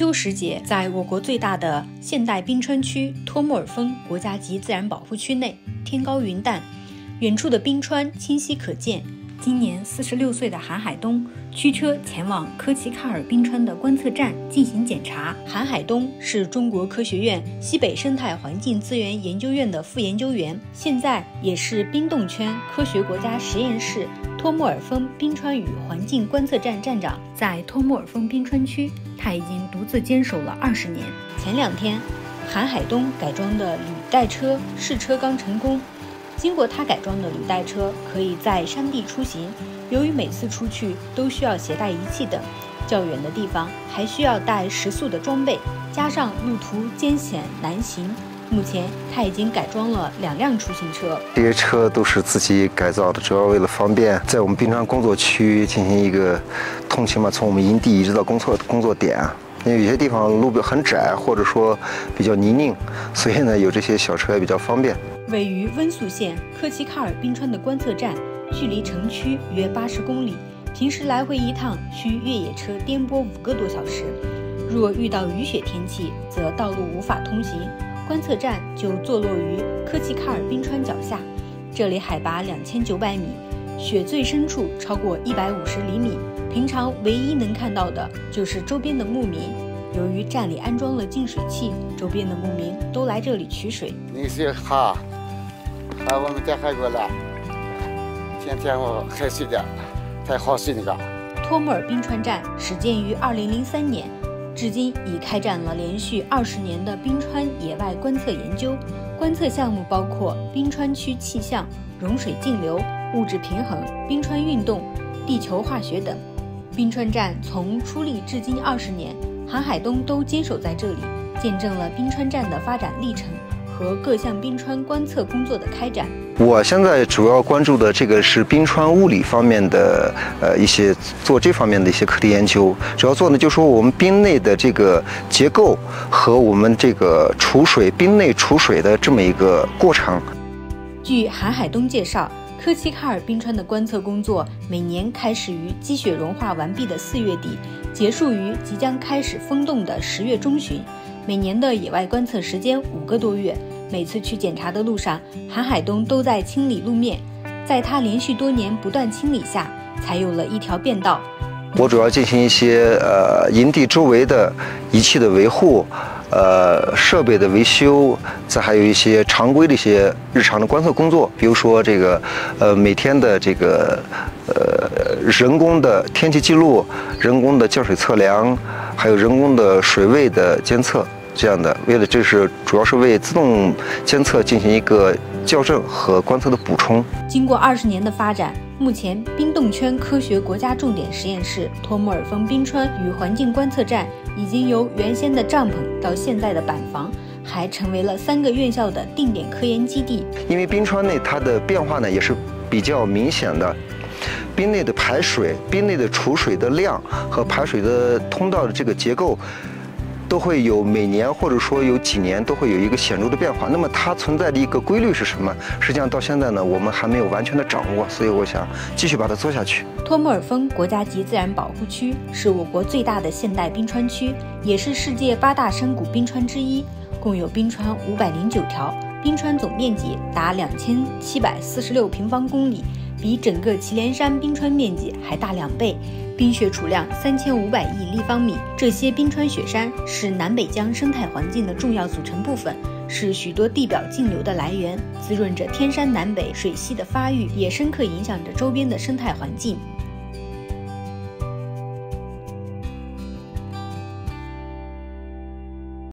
秋时节，在我国最大的现代冰川区托木尔峰国家级自然保护区内，天高云淡，远处的冰川清晰可见。今年46岁的韩海东驱车前往科奇卡尔冰川的观测站进行检查。韩海东是中国科学院西北生态环境资源研究院的副研究员，现在也是冰冻圈科学国家实验室托木尔峰冰川与环境观测站站长。在托木尔峰冰川区，他已经独自坚守了20年。前2天，韩海东改装的履带车试车刚成功。经过他改装的履带车可以在山地出行，由于每次出去都需要携带仪器等，较远的地方还需要带食宿的装备，加上路途艰险难行，目前他已经改装了2辆出行车。 这些车都是自己改造的，主要为了方便在我们冰川工作区进行一个通勤嘛，从我们营地一直到工作点。因为有些地方路很窄，或者说比较泥泞，所以呢有这些小车也比较方便。 位于温宿县科奇卡尔冰川的观测站，距离城区约80公里，平时来回一趟需越野车颠簸5个多小时。若遇到雨雪天气，则道路无法通行。观测站就坐落于科奇卡尔冰川脚下，这里海拔2900米，雪最深处超过150厘米。平常唯一能看到的就是周边的牧民。由于站里安装了净水器，周边的牧民都来这里取水。 那些哈我们家还过来，天天我海水的，太好水那个。 托木尔冰川站始建于2003年，至今已开展了连续20年的冰川野外观测研究。观测项目包括冰川区气象、融水径流、物质平衡、冰川运动、地球化学等。冰川站从出立至今20年，韩海东都坚守在这里，见证了冰川站的发展历程和各项冰川观测工作的开展。 我现在主要关注的这个是冰川物理方面的一些做这方面的一些课题研究，主要做的就是说我们冰内的这个结构和我们这个冰内储水的这么一个过程。 据韩海东介绍，科奇卡尔冰川的观测工作每年开始于积雪融化完毕的4月底，结束于即将开始封冻的10月中旬。每年的野外观测时间5个多月。每次去检查的路上，韩海东都在清理路面，在他连续多年不断清理下，才有了一条便道。 我主要进行一些营地周围的仪器的维护，设备的维修，再还有一些常规的一些日常的观测工作，比如说这个每天的这个人工的天气记录、人工的降水测量，还有人工的水位的监测。这样的，主要是为自动监测进行一个校正和观测的补充。 经过20年的发展，目前冰冻圈科学国家重点实验室托木尔峰冰川与环境观测站已经由原先的帐篷到现在的板房，还成为了3个院校的定点科研基地。 因为冰川内它的变化呢也是比较明显的，冰内的排水、冰内的储水的量和排水的通道的这个结构，都会有每年或者说有几年都会有一个显著的变化。那么它存在的一个规律是什么？实际上到现在呢，我们还没有完全的掌握，所以我想继续把它做下去。 托木尔峰国家级自然保护区是我国最大的现代冰川区，也是世界8大山谷冰川之一，共有冰川509条，冰川总面积达2746平方公里，比整个祁连山冰川面积还大2倍。冰雪储量3500亿立方米，这些冰川雪山是南北疆生态环境的重要组成部分，是许多地表径流的来源，滋润着天山南北水系的发育，也深刻影响着周边的生态环境。